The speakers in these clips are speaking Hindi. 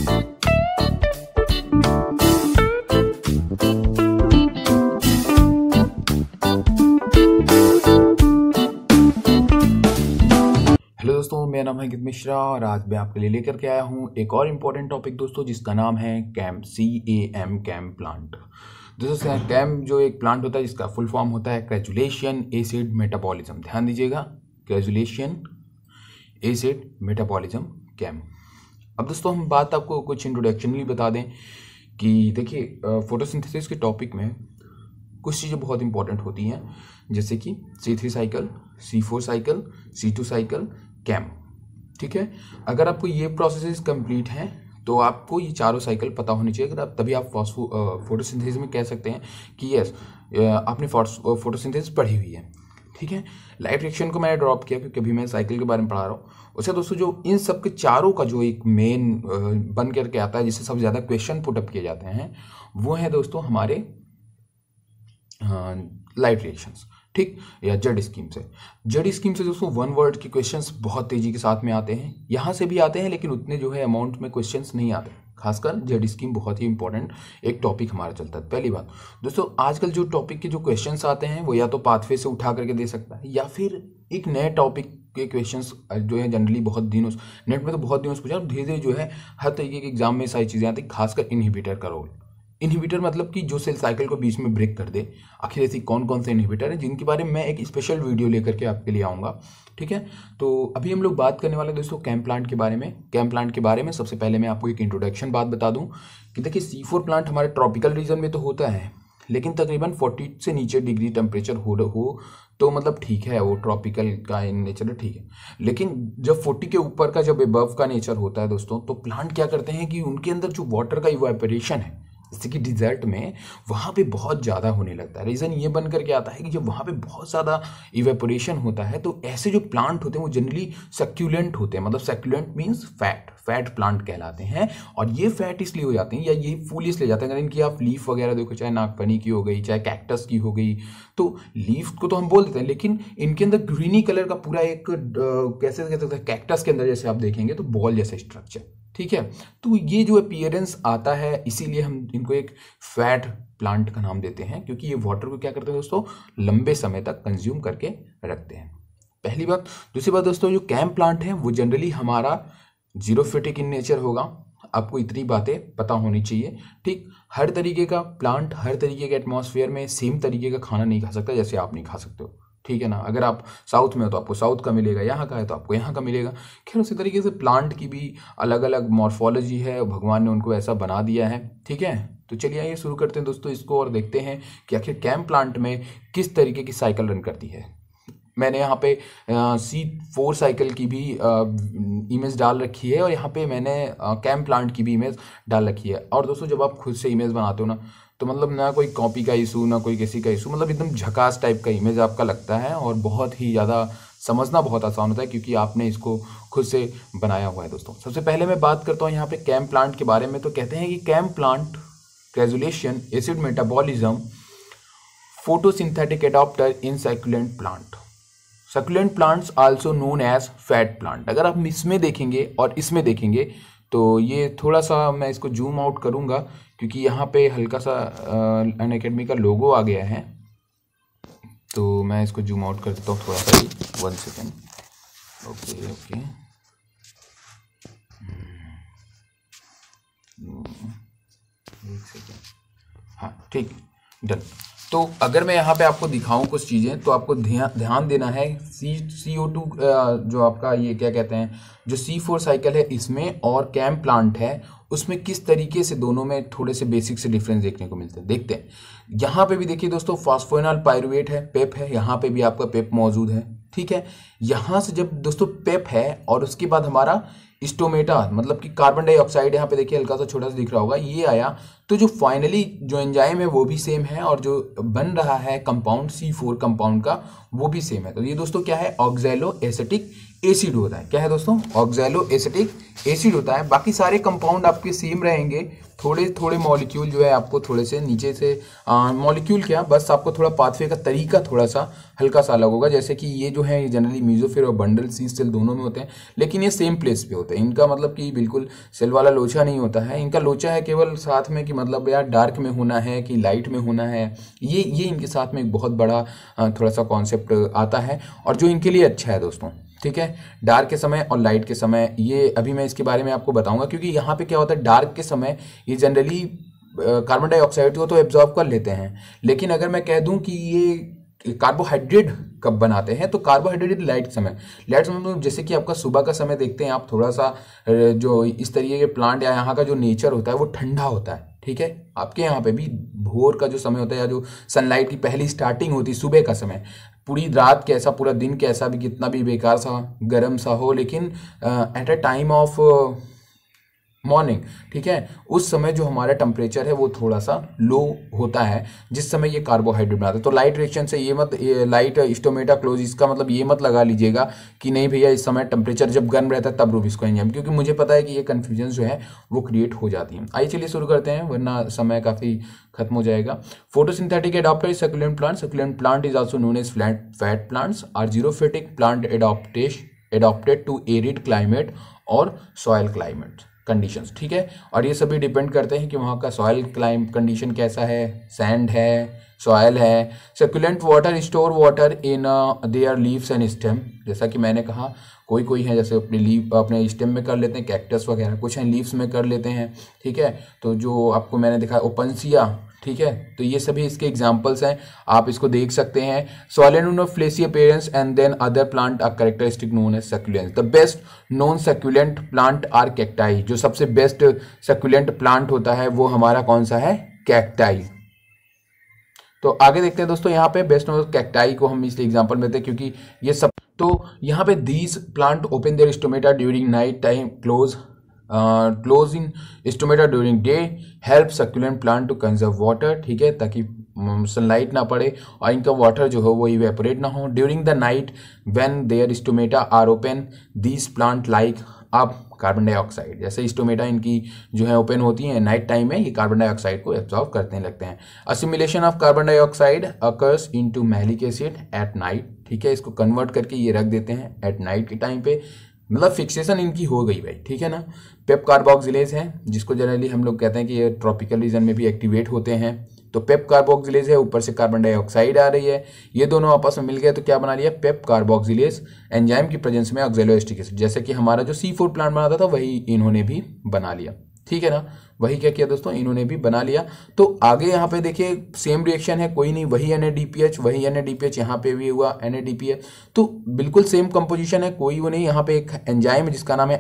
हेलो दोस्तों, मेरा नाम है अंकित मिश्रा और आज मैं आपके लिए लेकर के आया हूँ एक और इम्पोर्टेंट टॉपिक दोस्तों, जिसका नाम है कैम, CAM, कैम प्लांट। दोस्तों कैम जो एक प्लांट होता है जिसका फुल फॉर्म होता है ग्रेजुलेशन एसिड मेटाबॉलिज्म। ध्यान दीजिएगा, ग्रेजुलेशन एसिड मेटाबॉलिज्म, कैम। अब दोस्तों हम बात आपको कुछ इंट्रोडक्शन भी बता दें कि देखिए फोटोसिंथेसिस के टॉपिक में कुछ चीज़ें बहुत इंपॉर्टेंट होती हैं, जैसे कि C3 cycle, C4 cycle, C2 cycle, cam. ठीक है, अगर आपको ये प्रोसेसेस कंप्लीट हैं तो आपको ये चारों साइकिल पता होनी चाहिए। अगर आप तभी आप फोटोसिंथेसिस में कह सकते हैं कि यस आपने फोटोसिंथेसिस पढ़ी हुई है। ठीक है, लाइट रिएक्शन को मैंने ड्रॉप किया क्योंकि अभी मैं साइकिल के बारे में पढ़ा रहा हूँ। उससे दोस्तों जो इन सब के चारों का जो एक मेन बन करके आता है, जिससे सबसे ज़्यादा क्वेश्चन पुटअप किए जाते हैं, वो है दोस्तों हमारे लाइट रिएक्शंस। ठीक, या जेड स्कीम से। जेड स्कीम से दोस्तों वन वर्ड के क्वेश्चंस बहुत तेजी के साथ में आते हैं, यहाँ से भी आते हैं लेकिन उतने जो है अमाउंट में क्वेश्चंस नहीं आते। खासकर जेड स्कीम बहुत ही इंपॉर्टेंट एक टॉपिक हमारा चलता है। पहली बात दोस्तों, आजकल जो टॉपिक के जो क्वेश्चंस आते हैं वो या तो पाथवे से उठा करके दे सकता है, या फिर एक नए टॉपिक के क्वेश्चंस जो है जनरली बहुत दिनों नेट में तो बहुत दिनों से पूछा, धीरे धीरे जो है हर तरीके के एग्जाम में सारी चीज़ें आती हैं। खासकर इनहिबिटर का रोल, इनहिबिटर मतलब कि जो सेल साइकिल को बीच में ब्रेक कर दे। आखिर ऐसी कौन कौन से इनहिबिटर हैं जिनके बारे में मैं एक स्पेशल वीडियो लेकर के आपके लिए आऊँगा। ठीक है, तो अभी हम लोग बात करने वाले दोस्तों कैम प्लांट के बारे में। कैम प्लांट के बारे में सबसे पहले मैं आपको एक इंट्रोडक्शन बात बता दूं कि देखिए C4 प्लांट हमारे ट्रॉपिकल रीजन में तो होता है, लेकिन तकरीबन 40 से नीचे डिग्री टेम्परेचर हो तो मतलब ठीक है, वो ट्रॉपिकल का इन नेचर ठीक है। लेकिन जब 40 के ऊपर का, जब एबव का नेचर होता है दोस्तों, तो प्लांट क्या करते हैं कि उनके अंदर जो वाटर का इवेपोरेशन है, जैसे कि डिजर्ट में, वहाँ पे बहुत ज़्यादा होने लगता है। रीज़न ये बन करके आता है कि जब वहाँ पे बहुत ज़्यादा इवेपोरेशन होता है तो ऐसे जो प्लांट होते हैं वो जनरली सक्यूलेंट होते हैं। मतलब सक्यूलेंट मीन्स फैट प्लांट कहलाते हैं। और ये फैट इसलिए हो जाते हैं या ये फूल इसलिए जाते हैं, अगर इनकी आप लीफ वगैरह देखो, चाहे नागफनी की हो गई, चाहे कैक्टस की हो गई, तो लीफ को तो हम बोल देते हैं, लेकिन इनके अंदर ग्रीनी कलर का पूरा एक कैसे कह सकते हैं, कैक्टस के अंदर जैसे आप देखेंगे तो बॉल जैसा स्ट्रक्चर। ठीक है, तो ये जो अपीयरेंस आता है, इसीलिए हम इनको एक फैट प्लांट का नाम देते हैं, क्योंकि ये वाटर को क्या करते हैं दोस्तों, लंबे समय तक कंज्यूम करके रखते हैं। पहली बात। दूसरी बात दोस्तों, जो कैम प्लांट है वो जनरली हमारा जीरोफिटिक इन नेचर होगा। आपको इतनी बातें पता होनी चाहिए। ठीक, हर तरीके का प्लांट हर तरीके के एटमॉस्फेयर में सेम तरीके का खाना नहीं खा सकता, जैसे आप नहीं खा सकते हो। ठीक है ना, अगर आप साउथ में हो तो आपको साउथ का मिलेगा, यहाँ का है तो आपको यहाँ का मिलेगा। खैर उसी तरीके से प्लांट की भी अलग अलग मॉर्फोलॉजी है, भगवान ने उनको ऐसा बना दिया है। ठीक है, तो चलिए आइए शुरू करते हैं दोस्तों इसको और देखते हैं कि आखिर कैम प्लांट में किस तरीके की साइकिल रन करती है। मैंने यहाँ पे C4 साइकिल की भी इमेज डाल रखी है और यहाँ पे मैंने कैम प्लांट की भी इमेज डाल रखी है। और दोस्तों जब आप खुद से इमेज बनाते हो ना, तो मतलब ना कोई कॉपी का इशू, ना कोई किसी का इशू, मतलब एकदम झकास टाइप का इमेज आपका लगता है और बहुत ही ज़्यादा समझना बहुत आसान होता है क्योंकि आपने इसको खुद से बनाया हुआ है। दोस्तों सबसे पहले मैं बात करता हूँ यहाँ पे कैम प्लांट के बारे में। तो कहते हैं कि CAM plant crassulacean acid metabolism photosynthetic adapter in succulent plant. Succulent plants also known as fat plant. अगर आप इसमें देखेंगे और इसमें देखेंगे तो ये थोड़ा सा मैं इसको जूम आउट करूंगा क्योंकि यहाँ पे हल्का सा अनअकैडमी का लोगो आ गया है, तो मैं इसको जूम आउट कर देता हूँ थोड़ा सा ही। 1 सेकेंड। ओके ओके, एक सेकेंड। हाँ ठीक, डन। तो अगर मैं यहाँ पे आपको दिखाऊं कुछ चीज़ें, तो आपको ध्यान देना है CO2 जो आपका ये क्या कहते हैं, जो C4 साइकिल है इसमें और कैम प्लांट है उसमें किस तरीके से दोनों में थोड़े से बेसिक से डिफरेंस देखने को मिलते हैं। देखते हैं, यहाँ पे भी देखिए दोस्तों फॉस्फोइनॉल पाइरुवेट है, पेप है, यहाँ पे भी आपका पेप मौजूद है। ठीक है, यहाँ से जब दोस्तों पेप है और उसके बाद हमारा स्टोमेटा मतलब कि कार्बन डाइऑक्साइड, यहाँ पे देखिए हल्का सा छोटा सा दिख रहा होगा, ये आया, तो जो फाइनली जो एंजाइम है वो भी सेम है और जो बन रहा है कंपाउंड C4 कंपाउंड का वो भी सेम है। तो ये दोस्तों क्या है, ऑक्सैलो एसिटिक एसिड होता है। क्या है दोस्तों? ऑक्सैलो एसिटिक एसिड होता है। बाकी सारे कंपाउंड आपके सेम रहेंगे, थोड़े थोड़े मॉलिक्यूल जो है आपको थोड़े से नीचे से मॉलिक्यूल क्या, बस आपको थोड़ा पाथवे का तरीका थोड़ा सा हल्का सा अलग होगा। जैसे कि ये जो है ये जनरली मेसोफिल और बंडल सी सेल दोनों में होते हैं, लेकिन ये सेम प्लेस पे होते हैं। इनका मतलब कि बिल्कुल सेल वाला लोचा नहीं होता है, इनका लोचा है केवल साथ में कि मतलब यार डार्क में होना है कि लाइट में होना है, ये इनके साथ में एक बहुत बड़ा थोड़ा सा कॉन्सेप्ट आता है, और जो इनके लिए अच्छा है दोस्तों। ठीक है, डार्क के समय और लाइट के समय, ये अभी मैं इसके बारे में आपको बताऊंगा, क्योंकि यहाँ पे क्या होता है, डार्क के समय ये जनरली कार्बन डाइऑक्साइड को तो एब्जॉर्ब कर लेते हैं, लेकिन अगर मैं कह दूं कि ये कार्बोहाइड्रेट कब बनाते हैं, तो कार्बोहाइड्रेट लाइट समय में, जैसे कि आपका सुबह का समय देखते हैं आप, थोड़ा सा जो इस तरीके के प्लांट या यहाँ का जो नेचर होता है वो ठंडा होता है। ठीक है, आपके यहाँ पे भी भोर का जो समय होता है या जो सनलाइट की पहली स्टार्टिंग होती है सुबह का समय, पूरी रात कैसा पूरा दिन कैसा भी कितना भी बेकार सा गर्म सा हो, लेकिन at a time of morning, ठीक है, उस समय जो हमारा टेम्परेचर है वो थोड़ा सा लो होता है, जिस समय ये कार्बोहाइड्रेट बनाते हैं। तो लाइट रिएक्शन से ये लाइट स्टोमेटा क्लोज, इसका मतलब ये मत लगा लीजिएगा कि नहीं भैया इस समय टेम्परेचर जब गर्म रहता है तब रूब इसको एंजाइम, क्योंकि मुझे पता है कि ये कन्फ्यूजन जो है वो क्रिएट हो जाती है। आइए चलिए शुरू करते हैं, वरना समय काफ़ी खत्म हो जाएगा। Photosynthetic adapter is succulent plant. Succulent plant is also known as fat plants are xerophytic plant adopted to arid climate और सॉयल क्लाइमेट कंडीशंस। ठीक है, और ये सभी डिपेंड करते हैं कि वहाँ का सॉयल कंडीशन कैसा है, सैंड है, सॉयल है। Succulent water store water in their leaves and stem, जैसा कि मैंने कहा कोई है जैसे अपने लीव अपने स्टेम में कर लेते हैं, कैक्टस वगैरह, कुछ हैं लीव्स में कर लेते हैं। ठीक है, तो जो आपको मैंने दिखाया ओपनसिया, ठीक है, तो ये सभी इसके एग्जांपल्स हैं, आप इसको देख सकते हैं। Solid of fleshy appearance and then other plant are characteristic known as succulent. The best non succulent plant are cacti. जो सबसे बेस्ट सक्यूलेंट प्लांट होता है वो हमारा कौन सा है? कैक्टाई। तो आगे देखते हैं दोस्तों, यहाँ पे बेस्ट नोन कैक्टाई को हम इसलिए एग्जांपल में देते हैं क्योंकि ये सब, तो यहाँ पे these plant open their stomata during night time, close in stomata during day, help succulent plant to conserve water. ठीक है, ताकि सनलाइट ना पड़े और इनका वाटर जो हो वो इवेपोरेट ना हो। During the night when their stomata are open, these plant like अब कार्बन डाइऑक्साइड, जैसे स्टोमेटा इनकी जो है ओपन होती हैं नाइट टाइम में, ये कार्बन डाइऑक्साइड को एब्जॉर्ब करने लगते हैं। Assimilation of carbon dioxide occurs into malic acid at night. ठीक है, इसको कन्वर्ट करके ये रख देते हैं एट नाइट के टाइम पे, मतलब फिक्सेशन इनकी हो गई भाई। ठीक है ना। पेप कार्बोक्सिलेज है, जिसको जनरली हम लोग कहते हैं कि ये ट्रॉपिकल रीजन में भी एक्टिवेट होते हैं। तो पेप कार्बोक्सिलेज है, ऊपर से कार्बन डाइऑक्साइड आ रही है, ये दोनों आपस में मिल गए तो क्या बना लिया? पेप कार्बोक्सिलेज एंजाइम की प्रेजेंस में ऑक्सैलो एसिटिक एसिड, जैसे कि हमारा जो C4 प्लांट बनाता था वही इन्होंने भी बना लिया। ठीक है ना, वही क्या किया दोस्तों, इन्होंने भी बना लिया। तो आगे यहाँ पे देखिए सेम रिएक्शन है, कोई नहीं, वही NADPH, वही NADPH यहाँ पे भी हुआ NADPH, तो बिल्कुल सेम कंपोजिशन है, कोई वो नहीं। यहाँ पे एक एंजाइम है जिसका नाम है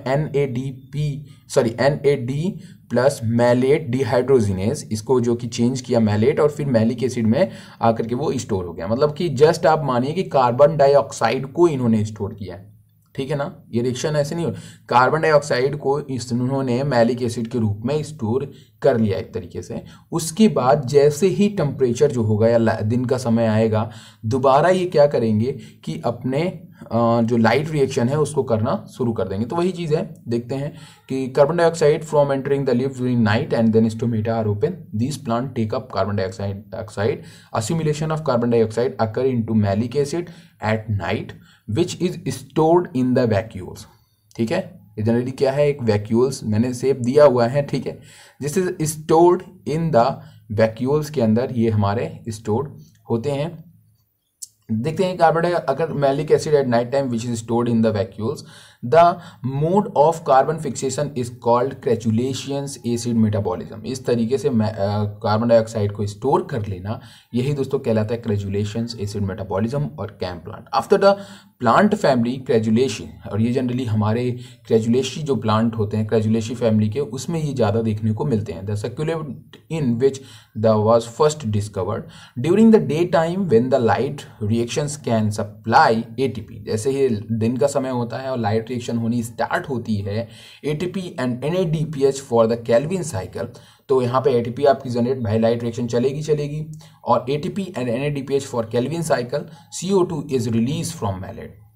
NAD प्लस मैलेट डिहाइड्रोजिनेज, इसको जो कि चेंज किया मैलेट और फिर मैलिक एसिड में आकर के वो स्टोर हो गया। मतलब कि जस्ट आप मानिए कि कार्बन डाइऑक्साइड को इन्होंने स्टोर किया है। ठीक है ना, ये रिएक्शन ऐसे नहीं हो, कार्बन डाइऑक्साइड को इन्होंने मैलिक एसिड के रूप में स्टोर कर लिया एक तरीके से। उसके बाद जैसे ही टेम्परेचर जो होगा या दिन का समय आएगा, दोबारा ये क्या करेंगे कि अपने जो लाइट रिएक्शन है उसको करना शुरू कर देंगे। तो वही चीज़ है, देखते हैं कि carbon dioxide from entering the leaves during night and then stomata are open, this plant take up carbon dioxide, assimilation of carbon dioxide occur into malic acid at night which is stored in the vacuoles. ठीक है, जनरली क्या है, एक वैक्यूल्स मैंने सेव दिया हुआ है। ठीक है, this is stored in the vacuoles के अंदर ये हमारे स्टोर्ड होते हैं। देखते हैं कार्बन अगर malic acid at night time which is stored in the vacuoles, the mode of carbon fixation is called crassulacean acid metabolism. इस तरीके से कार्बन डाइऑक्साइड को स्टोर कर लेना, यही दोस्तों कहलाता है क्रैचुलेशियंस एसिड मेटाबॉलिज्म और CAM plant. After the plant family crassulaceae, और ये जनरली हमारे क्रैचुलेशी जो प्लांट होते हैं क्रैचुलेशी फैमिली के, उसमें ये ज़्यादा देखने को मिलते हैं। The succulent in which the was first discovered during the day time when the light reactions can supply ATP। जैसे ही दिन का समय होता है और लाइट रिएक्शन होनी स्टार्ट होती है, ATP and NADPH for the Calvin cycle, तो यहाँ पे ATP आपकी जनरेट भाई लाइट रिएक्शन चलेगी और ATP and NADPH for Calvin cycle, CO2 is release from malate.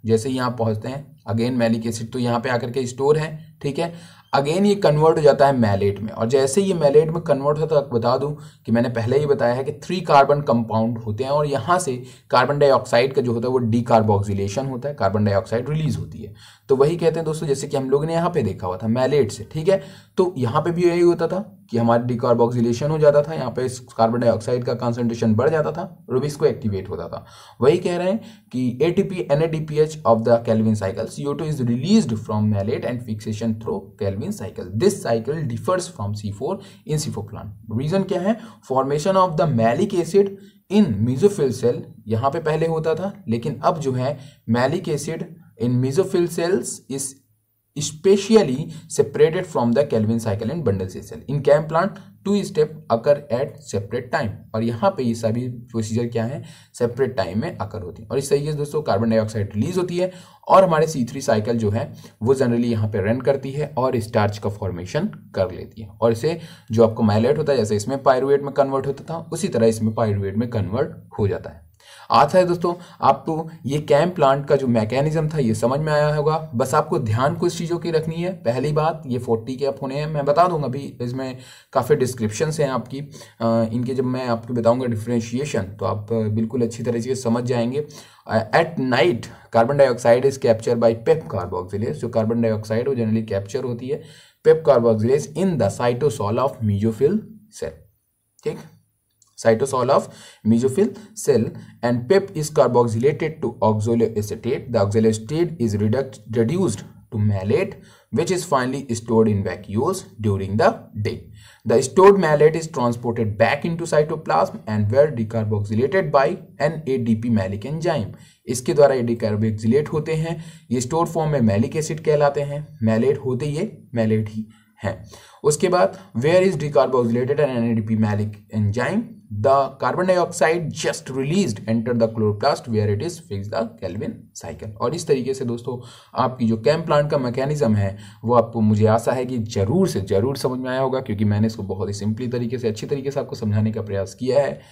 जैसे ही यहाँ पहुँचते हैं अगेन मैलिक एसिड तो यहाँ पे आकर के स्टोर है, ठीक है। अगेन ये कन्वर्ट हो जाता है मैलेट में, और जैसे ये मैलेट में कन्वर्ट होता है तो बता दूं कि मैंने पहले ही बताया है कि 3 कार्बन कंपाउंड होते हैं, और यहाँ से कार्बन डाइऑक्साइड का जो होता है वो डीकार्बोक्सिलेशन होता है, कार्बन डाइऑक्साइड रिलीज होती है। तो वही कहते हैं दोस्तों, जैसे कि हम लोगों ने यहाँ पे देखा हुआ था मैलेट से, ठीक है। तो यहाँ पे भी यही होता था कि हमारा डीकार्बोक्सिलेशन हो जाता था, यहाँ पे कार्बन डाइऑक्साइड का कंसंट्रेशन बढ़ जाता था, रुबिस्को एक्टिवेट होता था। वही कह रहे हैं कि ATP NADPH of the Calvin cycle, CO2 is released from malate and fixation through Calvin cycle. This cycle differs from C4 in C4 plant. Reason क्या है? Formation of the malic acid in mesophyll cell, यहाँ पे पहले होता था, लेकिन अब जो है malic acid in mesophyll cells is especially separated from the Calvin cycle in bundle cell. In CAM plant 2 step occur at separate time, और यहाँ पे ये सभी प्रोसीजर क्या है? सेपरेट टाइम में अकर होती है। और इस तरीके से दोस्तों कार्बन डाइऑक्साइड रिलीज होती है और हमारे C3 साइकिल जो है वो जनरली यहाँ पे रन करती है और स्टार्च का फॉर्मेशन कर लेती है, और इसे जो आपको मैलेट होता है जैसे इसमें पायरुवेट में कन्वर्ट होता था उसी तरह इसमें पायरुवेट में कन्वर्ट हो जाता है। आता है दोस्तों आपको ये कैम प्लांट का जो मैकेनिज्म था ये समझ में आया होगा। बस आपको ध्यान कुछ चीज़ों की रखनी है। पहली बात, ये 40 के अप होने हैं, मैं बता दूंगा अभी, इसमें काफ़ी डिस्क्रिप्शंस हैं आपकी इनके। जब मैं आपको बताऊंगा डिफ्रेंशिएशन तो आप बिल्कुल अच्छी तरह से समझ जाएंगे। At night carbon dioxide is capture by PEP carboxylase, जो कार्बन डाइऑक्साइड वो जनरली कैप्चर होती है PEP carboxylase in the cytosol of mesophyll cell, ठीक, cytosol of mesophyll cell, and PEP is carboxylated to oxaloacetate. The oxaloacetate is reduced to malate, which is finally stored in vacuoles during the day. The stored malate is transported back into cytoplasm and were decarboxylated by NADP malic enzyme. इसके द्वारा ये डिकार्बोक्सिलेट होते हैं, ये स्टोर फॉर्म में मैलिक एसिड कहलाते हैं, मैलेट होते ये मैलेट ही हैं। उसके बाद where is decarboxylated and NADP malic enzyme, the carbon dioxide just released enter the chloroplast where it is fixed the Calvin cycle। और इस तरीके से दोस्तों आपकी जो कैम प्लांट का मैकेनिज्म है वो आपको, मुझे आशा है कि जरूर से जरूर समझ में आया होगा, क्योंकि मैंने इसको बहुत ही सिंपली तरीके से अच्छी तरीके से आपको समझाने का प्रयास किया है।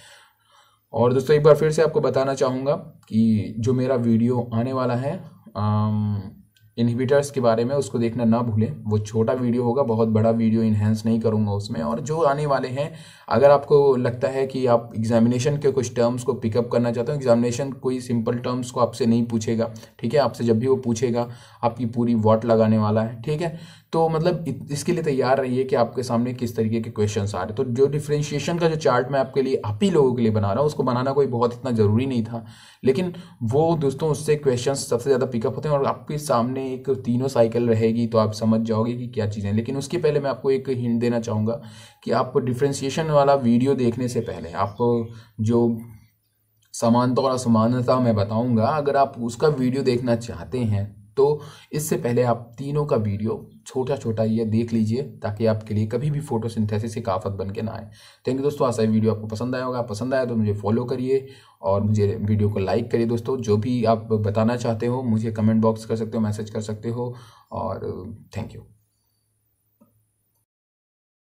और दोस्तों एक बार फिर से आपको बताना चाहूँगा कि जो मेरा वीडियो आने वाला है इनहिबिटर्स के बारे में, उसको देखना ना भूलें। वो छोटा वीडियो होगा, बहुत बड़ा वीडियो इन्हेंस नहीं करूंगा उसमें। और जो आने वाले हैं, अगर आपको लगता है कि आप एग्जामिनेशन के कुछ टर्म्स को पिकअप करना चाहते हो, एग्जामिनेशन कोई सिंपल टर्म्स को आपसे नहीं पूछेगा, ठीक है, आपसे जब भी वो पूछेगा आपकी पूरी वॉट लगाने वाला है, ठीक है। तो मतलब इसके लिए तैयार रहिए कि आपके सामने किस तरीके के क्वेश्चंस आ रहे। तो जो डिफरेंशिएशन का जो चार्ट मैं आपके लिए, आप ही लोगों के लिए बना रहा हूँ, उसको बनाना कोई बहुत इतना ज़रूरी नहीं था, लेकिन वो दोस्तों उससे क्वेश्चंस सबसे ज़्यादा पिकअप होते हैं। और आपके सामने एक तीनों साइकिल रहेगी तो आप समझ जाओगे कि क्या चीज़ें। लेकिन उसके पहले मैं आपको एक हिंट देना चाहूँगा कि आप डिफरेंशिएशन वाला वीडियो देखने से पहले आप जो समानता और असमानता मैं बताऊँगा, अगर आप उसका वीडियो देखना चाहते हैं तो इससे पहले आप तीनों का वीडियो छोटा छोटा ये देख लीजिए, ताकि आपके लिए कभी भी फोटोसिंथेसिस से आफत बन के ना आए। थैंक यू दोस्तों, आशा है वीडियो आपको पसंद आया होगा। पसंद आया तो मुझे फॉलो करिए और मुझे वीडियो को लाइक करिए। दोस्तों जो भी आप बताना चाहते हो मुझे कमेंट बॉक्स कर सकते हो, मैसेज कर सकते हो। और थैंक यू।